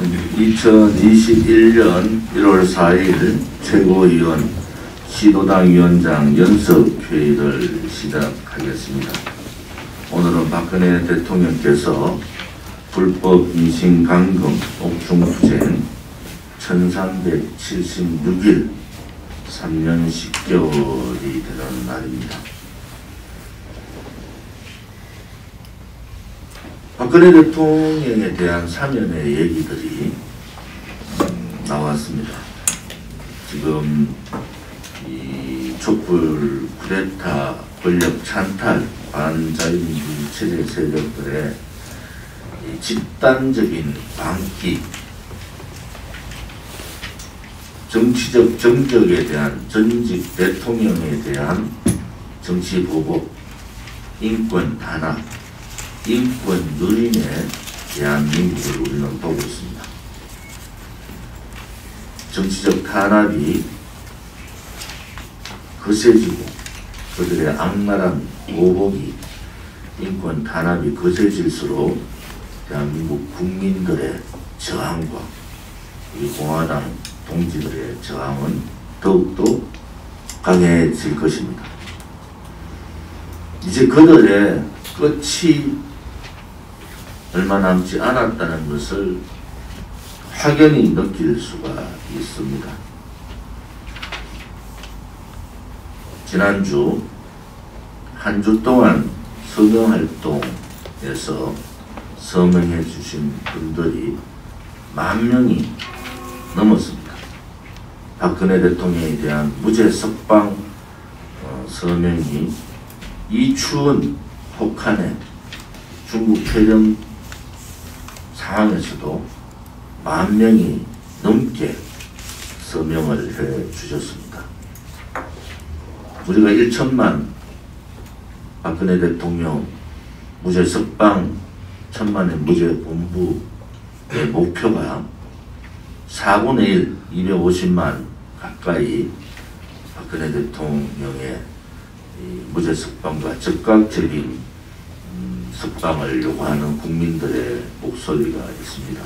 2021년 1월 4일 최고위원 시도당 위원장 연석회의를 시작하겠습니다. 오늘은 박근혜 대통령께서 불법 인신감금 옥중투쟁 1376일 3년 10개월이 되는 날입니다. 박근혜 대통령에 대한 사면의 얘기들이 나왔습니다. 지금 이 촛불 쿠데타 권력 찬탈 반자유민주주의 체제 세력들의 집단적인 반기, 정치적 정적에 대한 전직 대통령에 대한 정치 보복, 인권 탄압, 인권 누림의 대한민국을 우리는 보고 있습니다. 정치적 탄압이 거세지고 그들의 악랄한 보복이 인권 탄압이 거세질수록 대한민국 국민들의 저항과 우리 공화당 동지들의 저항은 더욱더 강해질 것입니다. 이제 그들의 끝이 얼마 남지 않았다는 것을 확연히 느낄 수가 있습니다. 지난주 한 주 동안 서명활동에서 서명해 주신 분들이 10,000명이 넘었습니다. 박근혜 대통령에 대한 무죄 석방 서명이 이 추운 혹한의 중국 폐렴 상황에서도 10,000명이 넘게 서명을 해 주셨습니다. 우리가 1천만 박근혜 대통령 무죄 석방 1,000만의 무죄 본부의 목표가 4분의 1, 250만 가까이 박근혜 대통령의 무죄 석방과 즉각적인 석방을 요구하는 국민들의 목소리가 있습니다.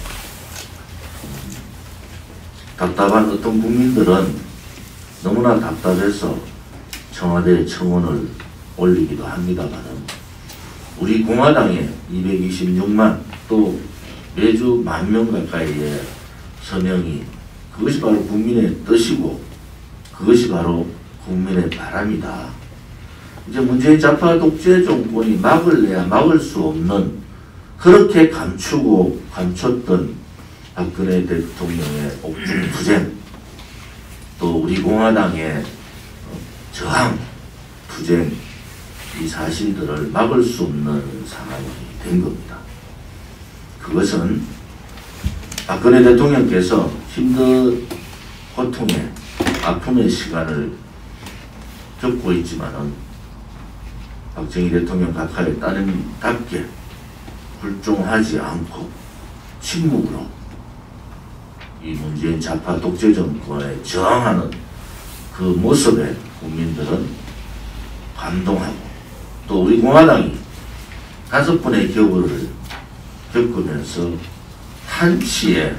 답답한 어떤 국민들은 너무나 답답해서 청와대에 청원을 올리기도 합니다만 우리 공화당의 226만 또 매주 10,000명 가까이의 서명이 그것이 바로 국민의 뜻이고 그것이 바로 국민의 바람이다. 이제 문재인 좌파 독재 정권이 막을래야 막을 수 없는 그렇게 감추고 감췄던 박근혜 대통령의 옥중투쟁 또 우리 공화당의 저항, 투쟁 이 사실들을 막을 수 없는 상황이 된 겁니다. 그것은 박근혜 대통령께서 힘든 고통의 아픔의 시간을 겪고 있지만은 박정희 대통령 각하의 따님답게 불종하지 않고 침묵으로 이 문재인 좌파 독재 정권에 저항하는 그 모습에 국민들은 감동하고 또 우리 공화당이 5번의 겨울을 겪으면서 한치의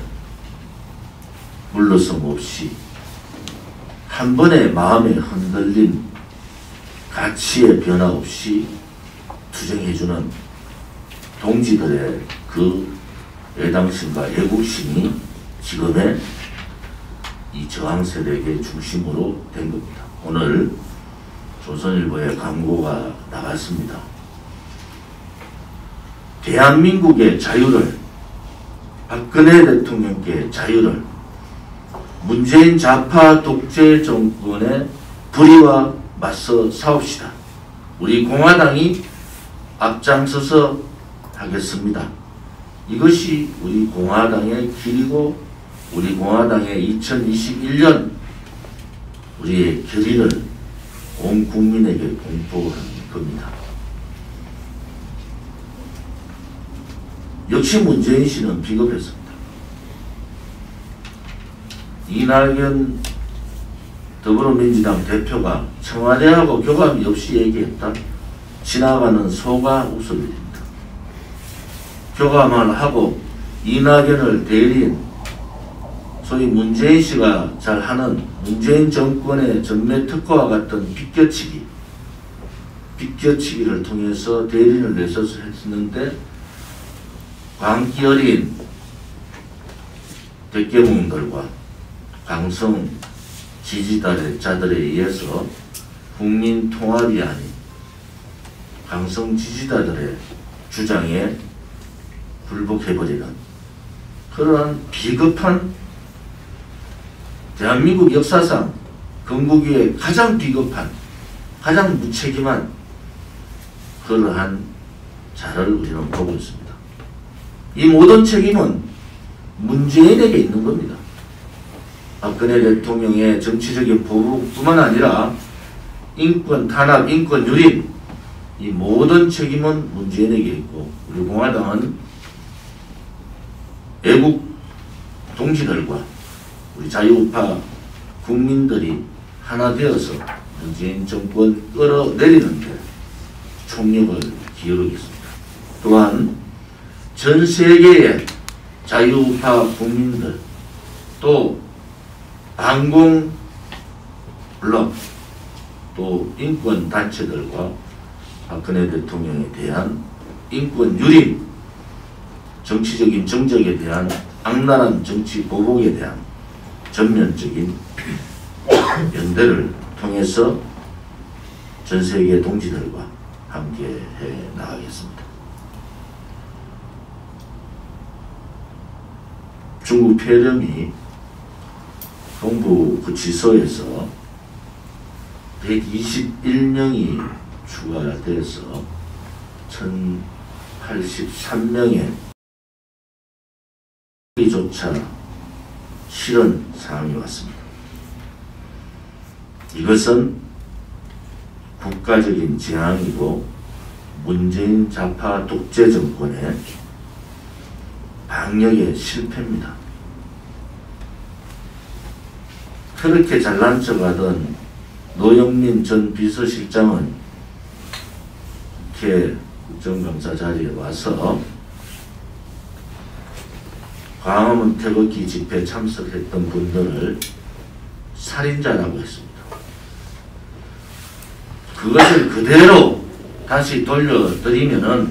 물러섬 없이 한 번의 마음에 흔들린 가치의 변화 없이 투쟁해주는 동지들의 그 애당심과 애국심이 지금의 이 저항세력의 중심으로 된 겁니다. 오늘 조선일보에 광고가 나갔습니다. 대한민국의 자유를, 박근혜 대통령께 자유를 문재인 좌파 독재 정권의 불의와 맞서 싸웁시다. 우리 공화당이 앞장서서 하겠습니다. 이것이 우리 공화당의 길이고 우리 공화당의 2021년 우리의 결의를 온 국민에게 공포한 겁니다. 역시 문재인 씨는 비겁했습니다. 이낙연 더불어민주당 대표가 청와대하고 교감이 없이 얘기했다. 지나가는 소가 웃을 일입니다. 교감을 하고 이낙연을 대리인, 소위 문재인 씨가 잘 하는 문재인 정권의 전매 특허와 같은 빗겨치기를 통해서 대리인을 내서서 했는데, 광기 어린 대깨문들과 강성 지지자들에 의해서 국민 통합이 아닌 강성 지지자들의 주장에 굴복해버리는 그러한 비겁한, 대한민국 역사상 건국이에 가장 비겁한, 가장 무책임한 그러한 자를 우리는 보고 있습니다. 이 모든 책임은 문재인에게 있는 겁니다. 박근혜 대통령의 정치적인 보복뿐만 아니라 인권 탄압, 인권 유린, 이 모든 책임은 문재인에게 있고, 우리 공화당은 애국 동지들과 우리 자유우파 국민들이 하나 되어서 문재인 정권 끌어내리는 데 총력을 기울이겠습니다. 또한 전 세계의 자유우파 국민들, 또 반공 블록, 또 인권 단체들과 박근혜 대통령에 대한 인권 유린, 정치적인 정적에 대한 악랄한 정치 보복에 대한 전면적인 연대를 통해서 전 세계 동지들과 함께 해 나가겠습니다. 중국 폐렴이 동부구치소에서 121명이 추가돼서 1083명의 조차 실현 사항이 왔습니다. 이것은 국가적인 재앙이고 문재인 좌파 독재 정권의 방역의 실패입니다. 그렇게 잘난 척하던 노영민 전 비서실장은 국회 국정감사 자리에 와서 광화문 태극기 집회에 참석했던 분들을 살인자라고 했습니다. 그것을 그대로 다시 돌려드리면은,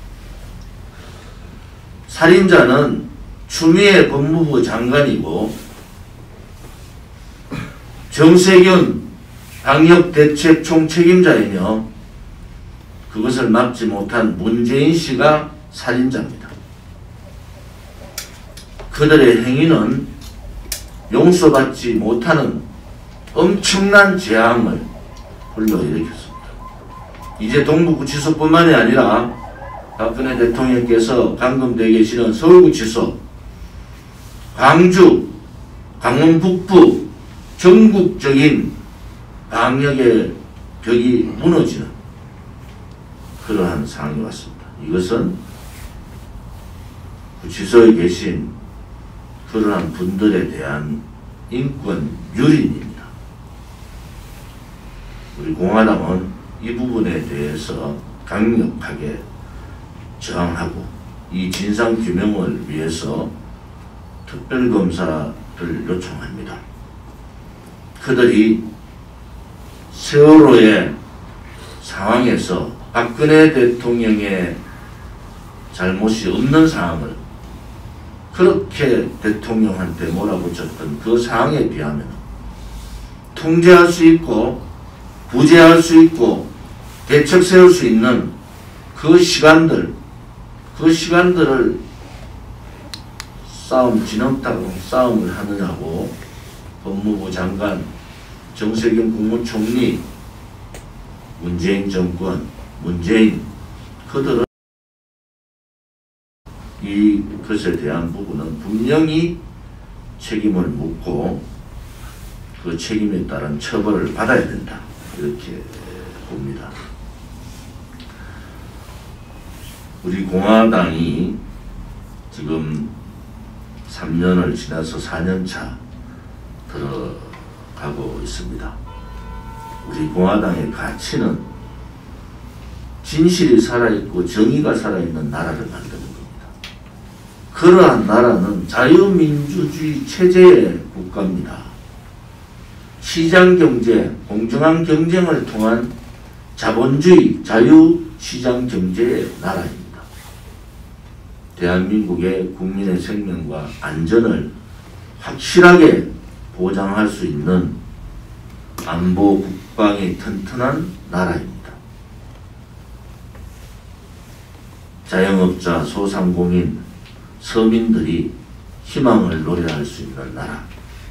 살인자는 추미애 법무부 장관이고 정세균 방역대책 총책임자이며 그것을 막지 못한 문재인 씨가 살인자입니다. 그들의 행위는 용서받지 못하는 엄청난 재앙을 불러일으켰습니다. 이제 동부구치소뿐만이 아니라 박근혜 대통령께서 감금되어 계시는 서울구치소, 광주, 강원 북부 전국적인 방역의 벽이 무너지는 그러한 상황이 왔습니다. 이것은 구치소에 계신 그러한 분들에 대한 인권 유린입니다. 우리 공화당은 이 부분에 대해서 강력하게 저항하고 이 진상규명을 위해서 특별검사를 요청합니다. 그들이 세월호의 상황에서 박근혜 대통령의 잘못이 없는 상황을 그렇게 대통령한테 몰아붙였던 그 상황에 비하면 통제할 수 있고 구제할 수 있고 대책 세울 수 있는 그 시간들을 지넘다고 싸움을 하느냐고 법무부 장관, 정세균 국무총리, 문재인 정권, 그들은 이것에 대한 부분은 분명히 책임을 묻고 그 책임에 따른 처벌을 받아야 된다, 이렇게 봅니다. 우리 공화당이 지금 3년을 지나서 4년차 들어가고 있습니다. 우리 공화당의 가치는 진실이 살아있고 정의가 살아있는 나라를 만드는 겁니다. 그러한 나라는 자유민주주의 체제의 국가입니다. 시장경제, 공정한 경쟁을 통한 자본주의, 자유시장경제의 나라입니다. 대한민국의 국민의 생명과 안전을 확실하게 보장할 수 있는 안보 국방이 튼튼한 나라입니다. 자영업자, 소상공인, 서민들이 희망을 노래할 수 있는 나라.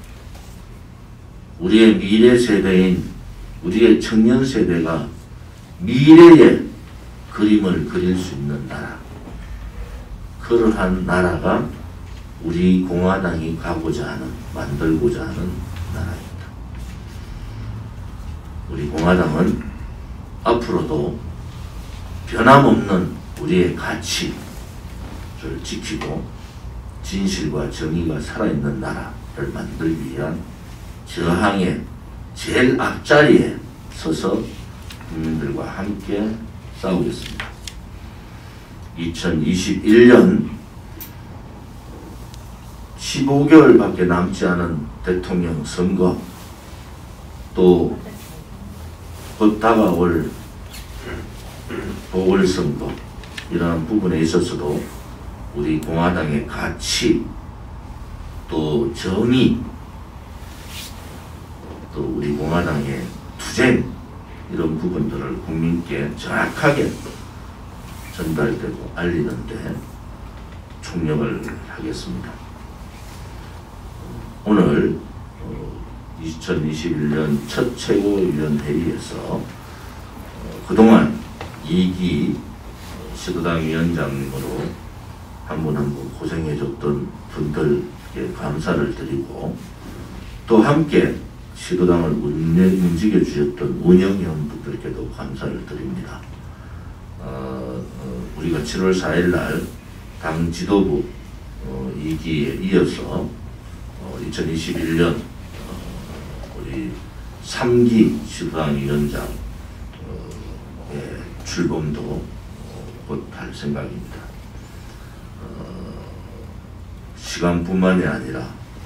우리의 미래 세대인 우리의 청년 세대가 미래의 그림을 그릴 수 있는 나라. 그러한 나라가 우리 공화당이 가고자 하는, 만들고자 하는 나라입니다. 우리 공화당은 앞으로도 변함없는 우리의 가치를 지키고 진실과 정의가 살아있는 나라를 만들기 위한 저항의 제일 앞자리에 서서 국민들과 함께 싸우겠습니다. 2021년 15개월밖에 남지 않은 대통령 선거, 또 곧 다가올 보궐선거, 이러한 부분에 있어서도 우리 공화당의 가치, 또 정의, 또 우리 공화당의 투쟁, 이런 부분들을 국민께 정확하게 전달되고 알리는데 총력을 하겠습니다. 오늘 2021년 첫 최고위원회의에서 그동안 2기 시도당 위원장으로 한 분 한 분 고생해줬던 분들께 감사를 드리고, 또 함께 시도당을 움직여 주셨던 운영위원분들께도 감사를 드립니다. 우리가 7월 4일 날 당 지도부 2기에 이어서 2021년 우리 3기 시도당 위원장 출범도 곧 할 생각입니다. 시간뿐만이 아니라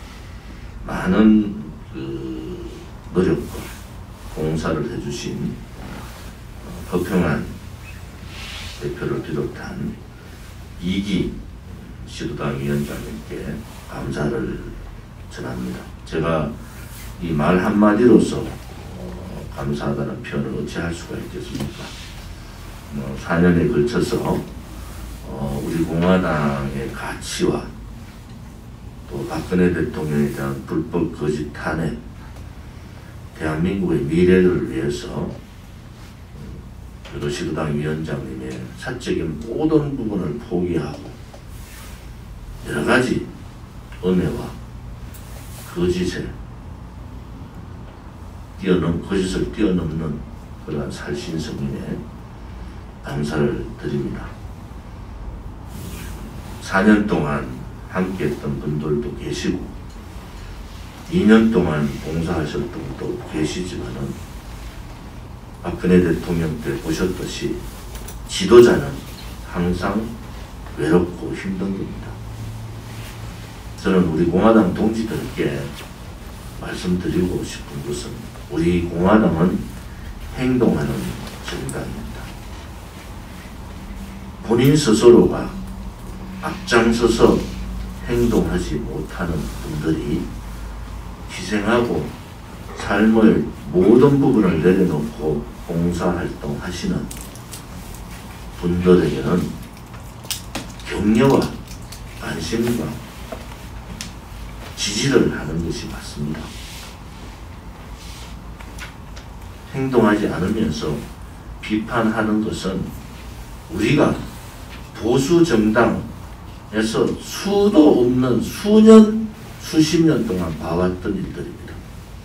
많은 노력과 공사를 해주신 허평한 대표를 비롯한 2기 시도당 위원장님께 감사를 전합니다. 제가 이 말 한마디로서 감사하다는 표현을 어찌할 수가 있겠습니까? 4년에 걸쳐서 우리 공화당의 가치와 또 박근혜 대통령에 대한 불법 거짓 탄핵, 대한민국의 미래를 위해서 그리고 시도당 위원장님의 사적인 모든 부분을 포기하고 여러 가지 음해와 거짓을 뛰어넘는 그러한 살신성인에 감사를 드립니다. 4년 동안 함께 했던 분들도 계시고 2년 동안 봉사하셨던 분도 계시지만은 박근혜 대통령 때 보셨듯이 지도자는 항상 외롭고 힘든 겁니다. 저는 우리 공화당 동지들께 말씀드리고 싶은 것은 우리 공화당은 행동하는 정당입니다. 본인 스스로가 앞장서서 행동하지 못하는 분들이 희생하고 삶의 모든 부분을 내려놓고 봉사활동 하시는 분들에게는 격려와 관심과 지지를 하는 것이 맞습니다. 행동하지 않으면서 비판하는 것은 우리가 보수 정당에서 수도 없는 수십 년 동안 봐왔던 일들입니다.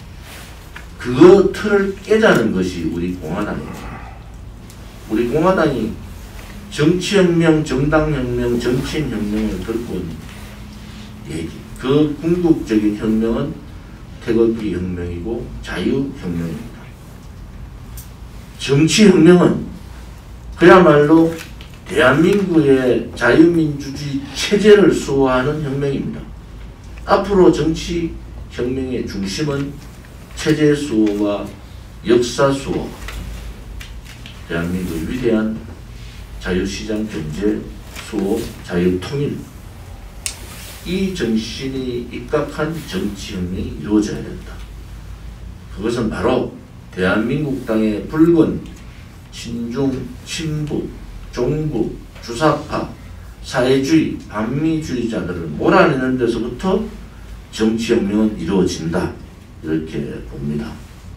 그거 틀을 깨자는 것이 우리 공화당입니다. 우리 공화당이 정치혁명, 정당혁명, 정치인혁명을 들고 온 얘기, 그 궁극적인 혁명은 태극기 혁명이고 자유혁명입니다. 정치혁명은 그야말로 대한민국의 자유민주주의 체제를 수호하는 혁명입니다. 앞으로 정치 혁명의 중심은 체제 수호와 역사 수호, 대한민국의 위대한 자유시장 경제 수호, 자유통일, 이 정신이 입각한 정치혁명이 이루어져야 된다. 그것은 바로 대한민국 땅의 붉은 친중, 친북, 종북, 주사파, 사회주의, 반미주의자들을 몰아내는 데서부터 정치혁명은 이루어진다. 이렇게 봅니다.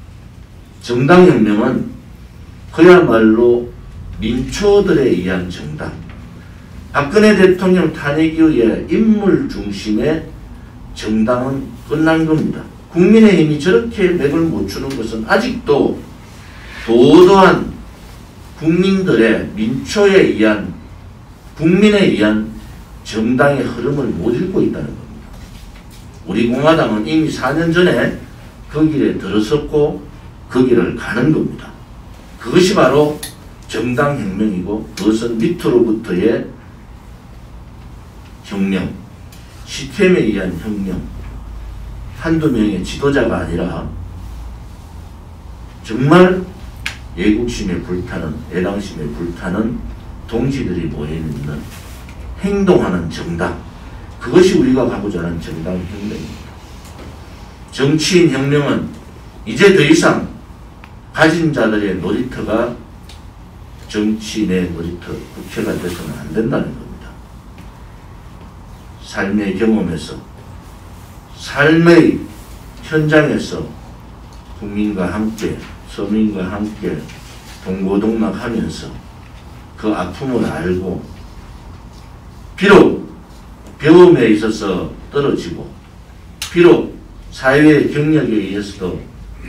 정당혁명은 그야말로 민초들에 의한 정당, 박근혜 대통령 탄핵 이후에 인물 중심의 정당은 끝난 겁니다. 국민의힘이 저렇게 맥을 못 추는 것은 아직도 도도한 국민들의 민초에 의한, 국민에 의한 정당의 흐름을 못 읽고 있다는 겁니다. 우리 공화당은 이미 4년 전에 그 길에 들어섰고 그 길을 가는 겁니다. 그것이 바로 정당혁명이고, 그것은 밑으로부터의 혁명, 시스템에 의한 혁명, 한두 명의 지도자가 아니라 정말 애국심에 불타는, 애당심에 불타는 동지들이 모여있는 행동하는 정당, 그것이 우리가 가고자 하는 정당혁명입니다. 정치인 혁명은 이제 더 이상 가진 자들의 놀이터가 정치인의 놀이터, 국회가 돼서는 안 된다는 겁니다. 삶의 경험에서, 삶의 현장에서 국민과 함께, 서민과 함께 동고동락하면서 그 아픔을 알고, 비록 배움에 있어서 떨어지고, 비록 사회의 경력에 의해서도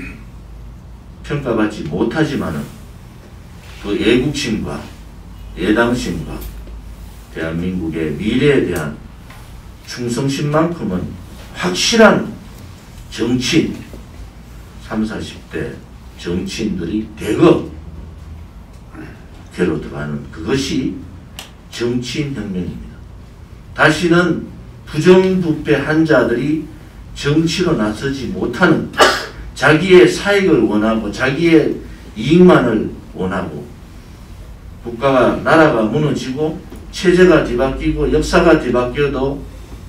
평가받지 못하지만은 그 애국심과 애당심과 대한민국의 미래에 대한 충성심만큼은 확실한 정치인, 30, 40대 정치인들이 대거 괴로 들어가는, 그것이 정치인 혁명입니다. 다시는 부정부패한 자들이 정치로 나서지 못하는, 자기의 사익을 원하고 자기의 이익만을 원하고, 국가가, 나라가 무너지고 체제가 뒤바뀌고 역사가 뒤바뀌어도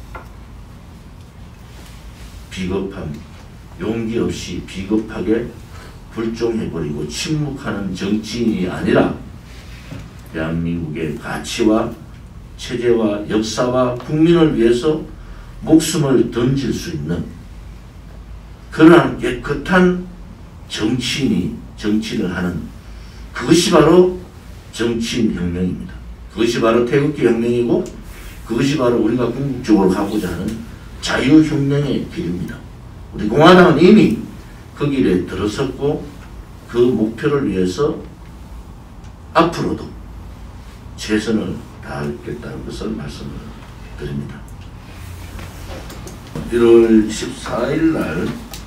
비겁함, 용기 없이 비겁하게 불종해버리고 침묵하는 정치인이 아니라 대한민국의 가치와 체제와 역사와 국민을 위해서 목숨을 던질 수 있는 그러한 깨끗한 정치인이 정치를 하는, 그것이 바로 정치인 혁명입니다. 그것이 바로 태극기 혁명이고, 그것이 바로 우리가 궁극적으로 가고자 하는 자유혁명의 길입니다. 우리 공화당은 이미 그 길에 들어섰고, 그 목표를 위해서 앞으로도 최선을 다하겠다는 것을 말씀을 드립니다. 1월 14일 날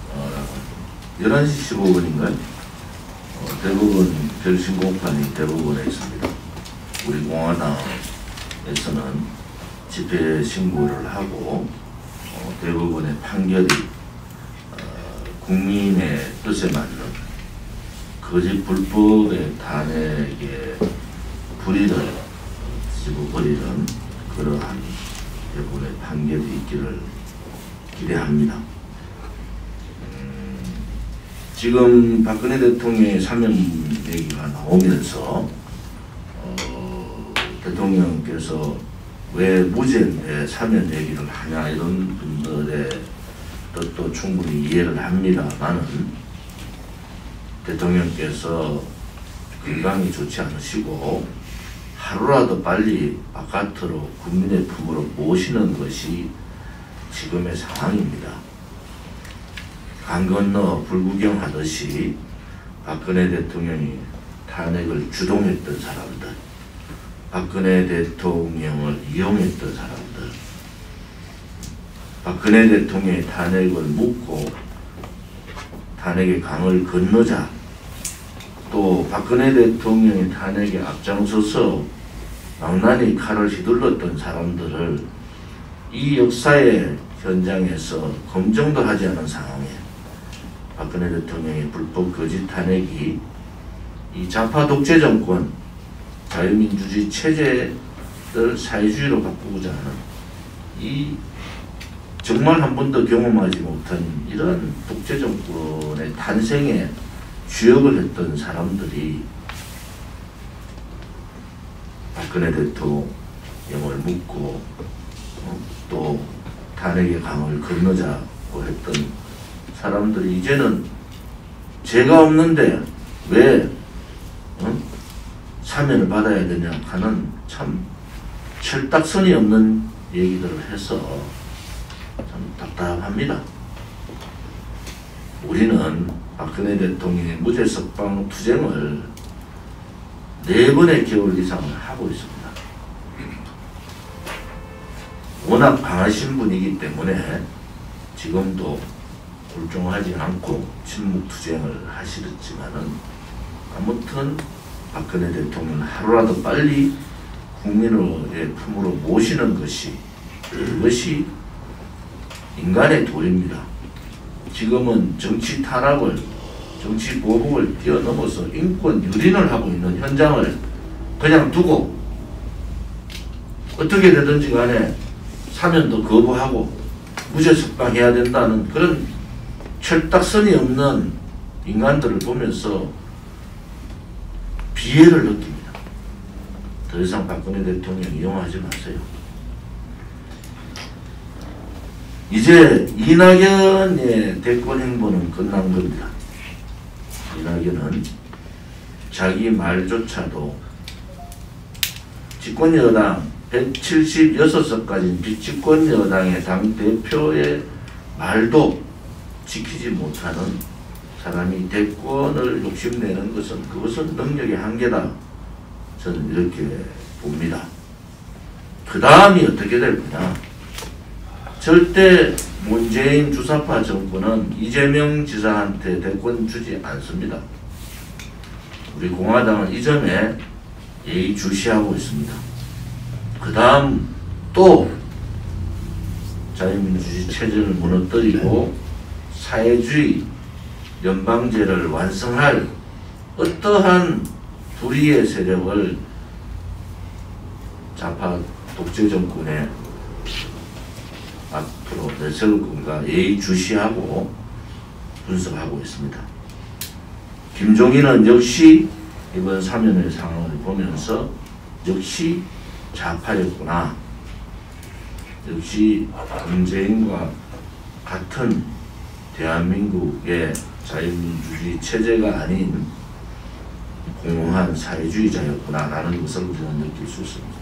11시 15분인가요? 대법원 결심 공판이 대법원에 있습니다. 우리 공화당에서는 집회 신고를 하고 대법원의 판결이 국민의 뜻에 맞는 거짓 불법의 탄핵에 불의를 집어버리는 그러한 대법원의 판결이 있기를 기대합니다. 지금 박근혜 대통령의 사면 얘기가 나오면서 대통령께서 왜 무죄인데 사면 얘기를 하냐, 이런 분들의 뜻도 충분히 이해를 합니다만은, 대통령께서 건강이 좋지 않으시고 하루라도 빨리 바깥으로 국민의 품으로 모시는 것이 지금의 상황입니다. 강 건너 불구경하듯이 박근혜 대통령이 탄핵을 주동했던 사람들, 박근혜 대통령을 이용했던 사람들, 박근혜 대통령의 탄핵을 묻고 탄핵의 강을 건너자, 또 박근혜 대통령의 탄핵에 앞장서서 망나니 칼을 휘둘렀던 사람들을 이 역사의 현장에서 검증도 하지 않은 상황에 박근혜 대통령의 불법 거짓 탄핵이 이 좌파 독재 정권, 자유민주주의 체제를 사회주의로 바꾸고자 하는 이 정말 한 번도 경험하지 못한 이런 독재 정권의 탄생에 주역을 했던 사람들이 박근혜 대통령을 묻고 또 탄핵의 강을 건너자고 했던 사람들이 이제는 죄가 없는데 왜 사면을 받아야 되냐 하는 참 철딱선이 없는 얘기들을 해서 참 답답합니다. 우리는 박근혜 대통령의 무죄 석방 투쟁을 4번의 겨울 이상을 하고 있습니다. 워낙 강하신 분이기 때문에 지금도 굴종하지 않고 침묵투쟁을 하시겠지만은 아무튼 박근혜 대통령을 하루라도 빨리 국민의 품으로 모시는 것이 그것이 인간의 도리입니다. 지금은 정치 탄압을 정치 보복을 뛰어넘어서 인권 유린을 하고 있는 현장을 그냥 두고 어떻게 되든지 간에 사면도 거부하고 무죄 석방해야 된다는 그런 철딱선이 없는 인간들을 보면서 비애를 느낍니다. 더 이상 박근혜 대통령 이용하지 마세요. 이제 이낙연의 대권 행보는 끝난 겁니다. 이낙연은 자기 말조차도 집권여당 176석 가진 비집권여당의 당대표의 말도 지키지 못하는 사람이 대권을 욕심내는 것은 그것은 능력의 한계다. 저는 이렇게 봅니다. 그 다음이 어떻게 될 거냐. 절대 문재인 주사파 정부는 이재명 지사한테 대권 주지 않습니다. 우리 공화당은 이 점에 예의주시하고 있습니다. 그 다음 또 자유민주주의 체제를 무너뜨리고 사회주의 연방제를 완성할 어떠한 불의의 세력을 좌파 독재 정권에 앞으로 내세울 건가 예의주시하고 분석하고 있습니다. 김종인은 역시 이번 사면의 상황을 보면서 역시 좌파였구나. 역시 문재인과 같은 대한민국의 자유민주주의 체제가 아닌 공허한 사회주의자였구나 라는 것을 우리는 느낄 수 있습니다.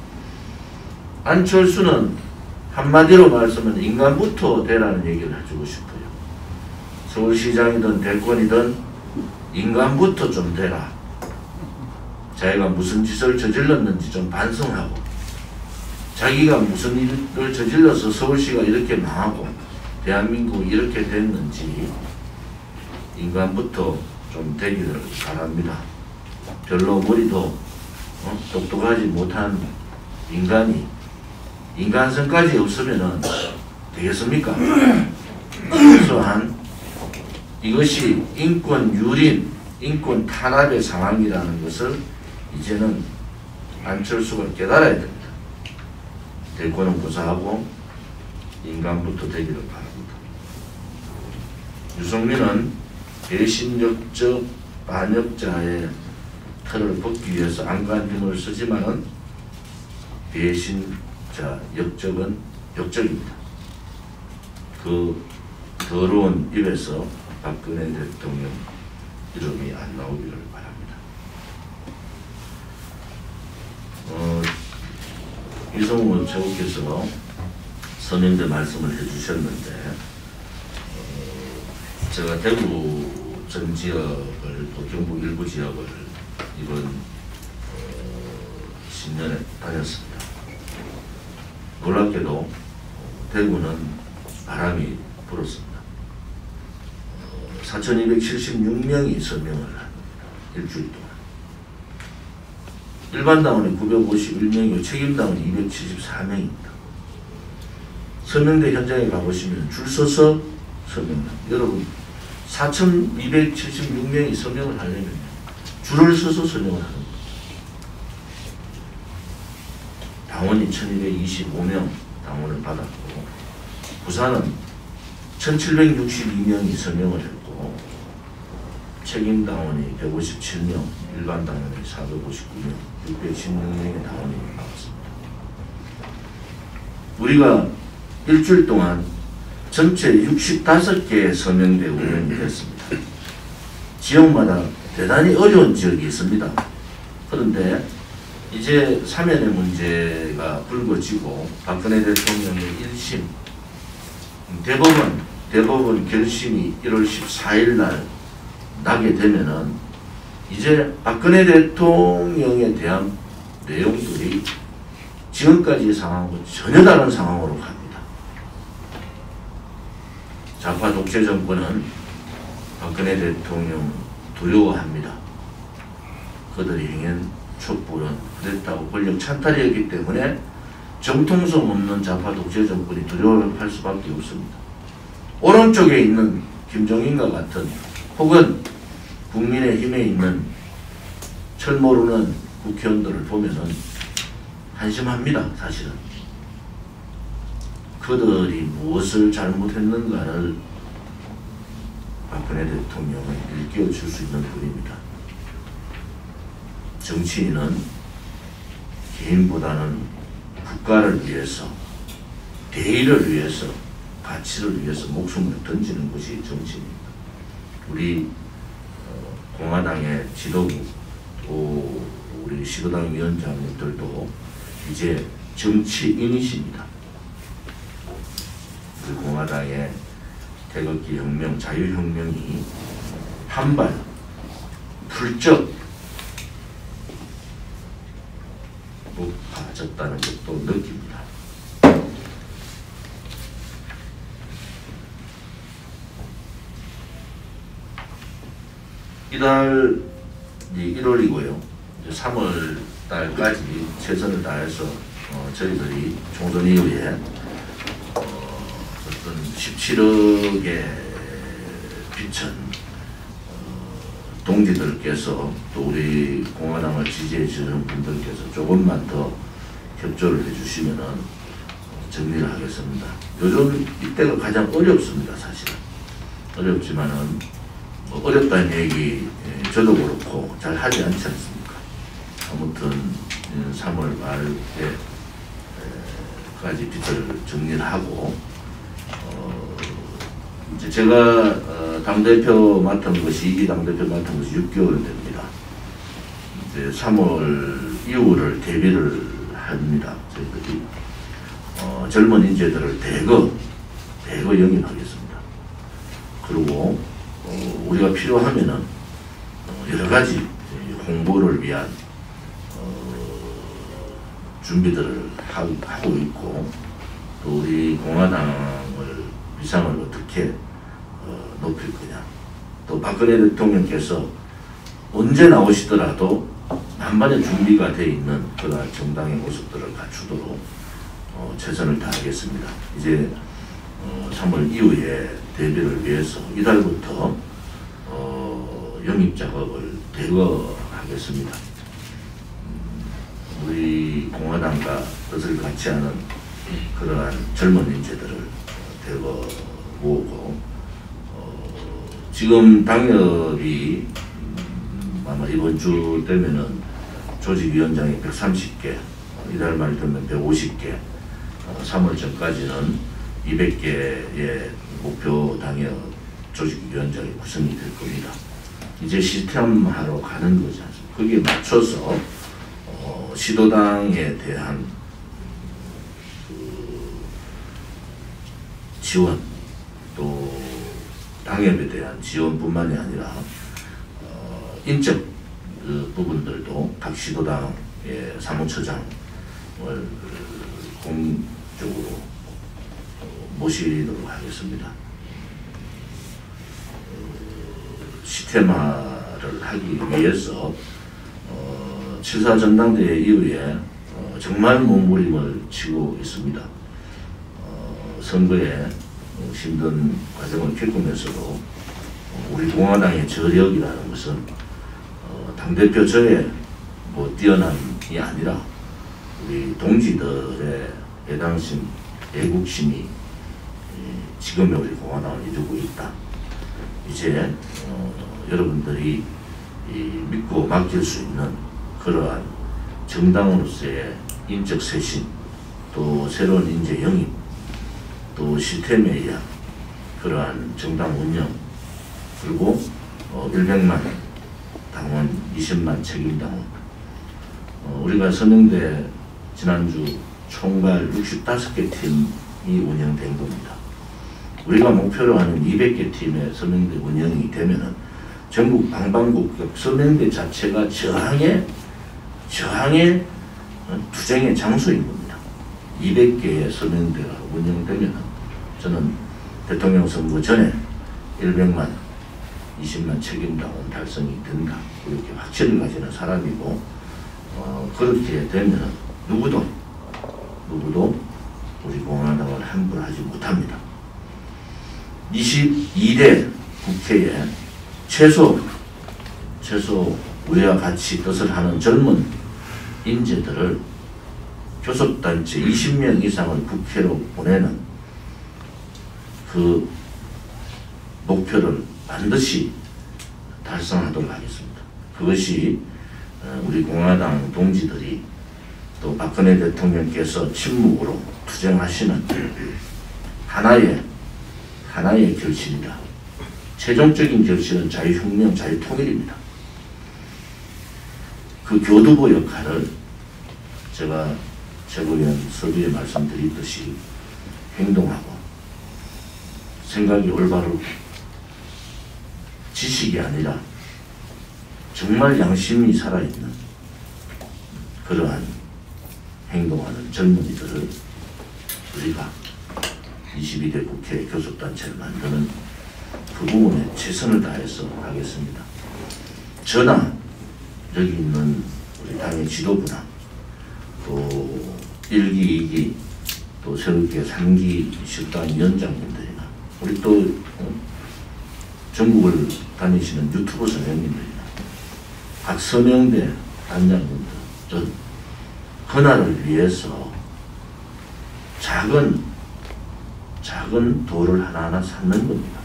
안철수는 한마디로 말씀은 인간부터 되라는 얘기를 해주고 싶어요. 서울시장이든 대권이든 인간부터 좀 되라. 자기가 무슨 짓을 저질렀는지 좀 반성하고 자기가 무슨 일을 저질러서 서울시가 이렇게 망하고 대한민국이 이렇게 됐는지 인간부터 좀 되기를 바랍니다. 별로 머리도 똑똑하지 못한 인간이 인간성까지 없으면 되겠습니까? 최소한 이것이 인권 유린, 인권 탄압의 상황이라는 것을 이제는 안철수가 깨달아야 됩니다. 대권은 고사하고 인간부터 되기를 바랍니다. 유승민은 배신역적 반역자의 틀을 벗기 위해서 안간 힘을 쓰지만은 배신자 역적은 역적입니다. 그 더러운 입에서 박근혜 대통령 이름이 안 나오기를 바랍니다. 이성우 최고께서 서명대 말씀을 해주셨는데 제가 대구 전 지역을 또 경북 일부 지역을 이번 신년에 다녔습니다. 놀랍게도 대구는 바람이 불었습니다. 4,276명이 서명을 합니다. 일주일 동안. 일반 당원이 951명이고 책임 당원이 274명입니다. 서명대 현장에 가보시면 줄 서서 서명합니다. 여러분 4,276명이 서명을 하려면 줄을 서서 서명을 하는 거예요. 당원이 1,225명 당원을 받았고 부산은 1,762명이 서명을 했고 책임 당원이 157명, 일반 당원이 459명, 616명의 당원이 나왔습니다. 우리가 일주일 동안 전체 65개의 서명대 운영이 됐습니다. 지역마다 대단히 어려운 지역이 있습니다. 그런데 이제 사면의 문제가 불거지고 박근혜 대통령의 1심 대법원 결심이 1월 14일 날 나게 되면은 이제 박근혜 대통령에 대한 내용들이 지금까지의 상황과 전혀 다른 상황으로 갑니다. 좌파 독재 정권은 박근혜 대통령 두려워합니다. 그들이 행한 촛불은 그랬다고 권력 찬탈이었기 때문에 정통성 없는 좌파 독재 정권이 두려워할 수밖에 없습니다. 오른쪽에 있는 김종인과 같은 혹은 국민의힘에 있는 철 모르는 국회의원들을 보면은 한심합니다. 사실은 그들이 무엇을 잘못했는가를 박근혜 대통령은 일깨워줄 수 있는 분입니다. 정치인은 개인보다는 국가를 위해서, 대의를 위해서, 가치를 위해서 목숨을 던지는 것이 정치인입니다. 우리 공화당의 지도부 또 우리 시도당 위원장님들도 이제 정치인이십니다. 우리 공화당의 태극기 혁명, 자유혁명이 한발 훌쩍 높아졌다는 것도 느낍니다. 이달 1월이고요. 3월 달까지 최선을 다해서 저희들이 총선 이후에 어떤 17억의 비천 동지들께서 또 우리 공화당을 지지해 주는 분들께서 조금만 더 협조를 해주시면은 정리를 하겠습니다. 요즘 이때가 가장 어렵습니다. 사실은 어렵지만은 어렵다는 얘기 저도 그렇고 잘 하지 않지 않습니까? 아무튼 3월 말에까지 빚을 정리를 하고 이제 제가 당대표 맡은 것이 2기 당대표 맡은 것이 6개월 됩니다. 이제 3월 이후를 대비를 합니다. 저희들이 젊은 인재들을 대거 영입하겠습니다. 그리고 우리가 필요하면은 여러 가지 홍보를 위한 준비들을 하고 있고 또 우리 공화당을 위상을 어떻게 높일 거냐 또 박근혜 대통령께서 언제 나오시더라도 만반의 준비가 되어 있는 그러한 정당의 모습들을 갖추도록 최선을 다하겠습니다. 이제 3월 이후에 대비를 위해서 이달부터 영입 작업을 대거하겠습니다. 우리 공화당과 뜻을 같이 하는 그러한 젊은 인재들을 대거 모으고 지금 당협이 아마 이번 주 되면은 조직위원장이 130개, 이달 말 되면 150개, 3월 전까지는 200개의 목표 당협 조직위원장이 구성이 될 겁니다. 이제 시스템화로 가는 거지 않습니까? 거기에 맞춰서 시도당에 대한 지원 또 당협에 대한 지원뿐만이 아니라 인적 부분들도 각 시도당의 사무처장을 공적으로 모시도록 하겠습니다. 시스템화를 하기 위해서 7.4 전당대회 이후에 정말 몸부림을 치고 있습니다. 선거에 힘든 과정을 겪으면서도 우리 공화당의 저력이라는 것은 당대표 저의 뛰어남이 아니라 우리 동지들의 애당심, 애국심이 지금의 우리 공화당을 이루고 있다. 이제 여러분들이 믿고 맡길 수 있는 그러한 정당으로서의 인적 쇄신, 또 새로운 인재 영입, 또 시스템에 의한 그러한 정당 운영, 그리고 100만 당원, 20만 책임당원, 우리가 서명대 지난주 총괄 65개 팀이 운영된 겁니다. 우리가 목표로 하는 200개 팀의 서명대 운영이 되면은 전국 방방곡곡 서명대 자체가 저항의 투쟁의 장소인 겁니다. 200개의 서명대가 운영되면은 저는 대통령 선거 전에 100만, 20만 책임당원 달성이 된다. 이렇게 확신을 가지는 사람이고, 그렇게 되면은 누구도 우리 공화당을 함부로 하지 못합니다. 22대 국회에 최소 우리와 같이 뜻을 하는 젊은 인재들을 교섭단체 20명 이상을 국회로 보내는 그 목표를 반드시 달성하도록 하겠습니다. 그것이 우리 공화당 동지들이 또 박근혜 대통령께서 침묵으로 투쟁하시는 하나의 결실이다. 최종적인 결실은 자유혁명, 자유통일입니다. 그 교두보 역할을 제가 최고위원 서두에 말씀드렸듯이 행동하고 생각이 올바르고 지식이 아니라 정말 양심이 살아있는 그러한 행동하는 젊은이들을 우리가 22대 국회 교섭단체를 만드는 그 부분에 최선을 다해서 하겠습니다. 저나 여기 있는 우리 당의 지도부나 또 1기, 2기, 또 새롭게 3기 식당 위원장님들이나 우리 또 전국을 다니시는 유튜브 선생님들이나 각 서명대 단장님들은 그날을 위해서 작은 돌을 하나하나 쌓는 겁니다.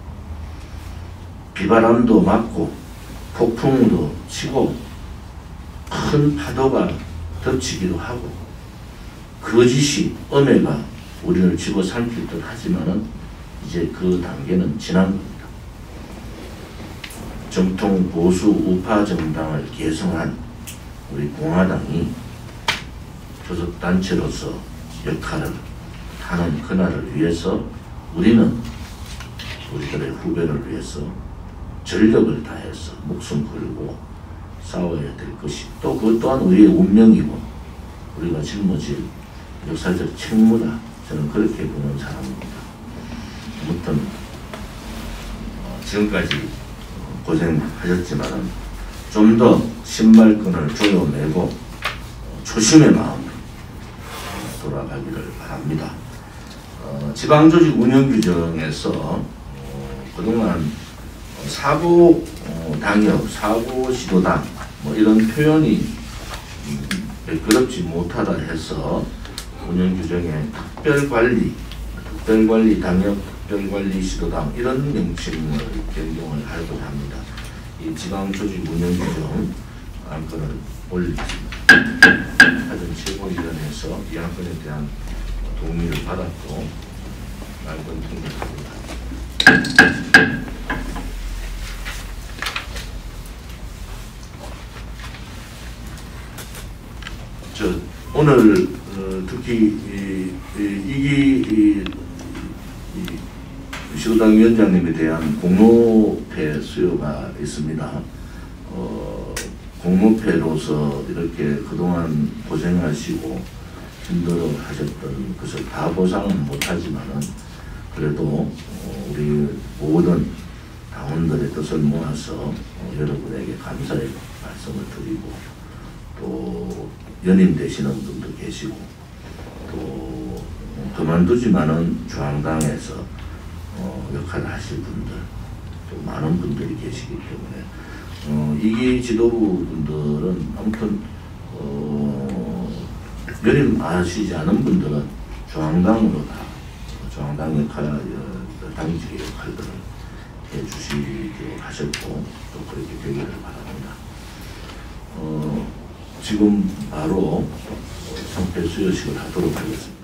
비바람도 맞고 폭풍도 치고 큰 파도가 덮치기도 하고 거짓이 엄해가 우리를 집어삼킬 듯 하지만은 이제 그 단계는 지난 겁니다. 정통 보수 우파 정당을 개성한 우리 공화당이 교섭단체로서 역할을 하는 그날을 위해서 우리는 우리들의 후배를 위해서 전력을 다해서 목숨 걸고 싸워야 될 것이 또 그것 또한 우리의 운명이고 우리가 짊어질 역사적 책무다. 저는 그렇게 보는 사람입니다. 아무튼 지금까지 고생하셨지만 좀 더 신발끈을 조여내고 초심의 마음으로 돌아가기를 바랍니다. 지방조직 운영규정에서 그동안 사고 당역, 사고 시도당 이런 표현이 매끄럽지 못하다 해서 운영규정에 특별관리 당역, 특별관리 시도당 이런 명칭을 변경을 하려고 합니다. 이 지방조직 운영규정 안건을 올리겠습니다. 하여튼 최고위원회에서 이 안건에 대한 동의를 받았고 안건 통과합니다. 오늘 특히 이기 시도당 위원장님에 대한 공모패 수요가 있습니다. 공모패로서 이렇게 그동안 고생하시고 힘들어 하셨던 것을 다 보상은 못하지만은 그래도 우리 모든 당원들의 뜻을 모아서 여러분에게 감사의 말씀을 드리고 또 연임되시는 분도 계시고 또 그만두지만은 중앙당에서 역할을 하실 분들 또 많은 분들이 계시기 때문에 이기 지도부 분들은 아무튼 연임하시지 않은 분들은 중앙당으로 다 중앙당 역할, 당직의 역할들을 해주시기로 하셨고 또 그렇게 되기를 바랍니다. 지금 바로 성패 수여식을 하도록 하겠습니다.